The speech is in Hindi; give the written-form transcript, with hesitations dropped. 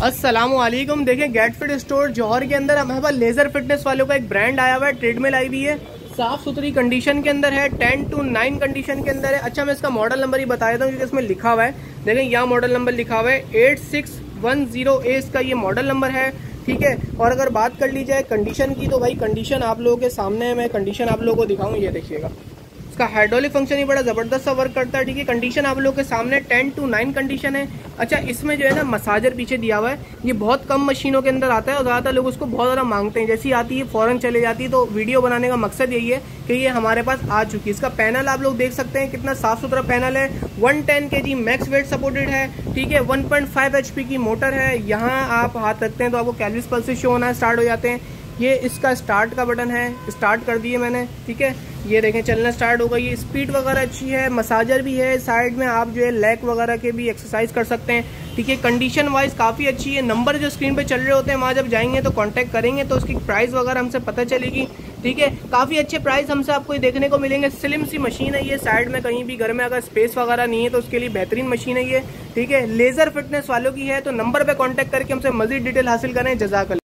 अस्सलामुअलैकुम। देखें गेट फिट स्टोर जौहर के अंदर हमारे पास लेजर फिटनेस वालों का एक ब्रांड आया हुआ है, ट्रेडमिल आई हुई है, साफ सुथरी कंडीशन के अंदर है, 10 to 9 कंडीशन के अंदर है। अच्छा मैं इसका मॉडल नंबर ही बता देता हूँ क्योंकि इसमें लिखा हुआ है, देखें यहाँ मॉडल नंबर लिखा हुआ है 8610A इसका ये मॉडल नंबर है, ठीक है। और अगर बात कर ली जाए कंडीशन की तो भाई कंडीशन आप लोगों के सामने है, मैं कंडीशन आप लोगों को दिखाऊं, ये देखिएगा इसका हाइड्रोलिक फंक्शन ही बड़ा ज़बरदस्त सा वर्क करता है, ठीक है। कंडीशन आप लोगों के सामने 10 to 9 कंडीशन है। अच्छा इसमें जो है ना मसाजर पीछे दिया हुआ है, ये बहुत कम मशीनों के अंदर आता है और ज़्यादातर लोग उसको बहुत ज़्यादा मांगते हैं, जैसी आती है फ़ौरन चले जाती है। तो वीडियो बनाने का मकसद यही है कि ये हमारे पास आ चुकी है। इसका पैनल आप लोग देख सकते हैं कितना साफ़ सुथरा पैनल है, 110 kg मैक्स वेट सपोर्टेड है, ठीक है। 1.5 HP की मोटर है, यहाँ आप हाथ रखते हैं तो आपको कैलरीज पल्सेस शो होना स्टार्ट हो जाते हैं। ये इसका स्टार्ट का बटन है, स्टार्ट कर दिए मैंने, ठीक है। ये देखें चलना स्टार्ट होगा। ये स्पीड वगैरह अच्छी है, मसाजर भी है, साइड में आप जो है लेग वगैरह के भी एक्सरसाइज कर सकते हैं, ठीक है। कंडीशन वाइज काफ़ी अच्छी है। नंबर जो स्क्रीन पे चल रहे होते हैं वहाँ जब जाएंगे तो कांटेक्ट करेंगे तो उसकी प्राइस वगैरह हमसे पता चलेगी, ठीक है। काफ़ी अच्छे प्राइस हमसे आपको देखने को मिलेंगे। स्लिम सी मशीन है ये, साइड में कहीं भी घर में अगर स्पेस वगैरह नहीं है तो उसके लिए बेहतरीन मशीन है ये, ठीक है। लेजर फिटनेस वालों की है तो नंबर पर कॉन्टैक्ट करके हमसे मजीद डिटेल हासिल करें। जज़ाकल्लाह।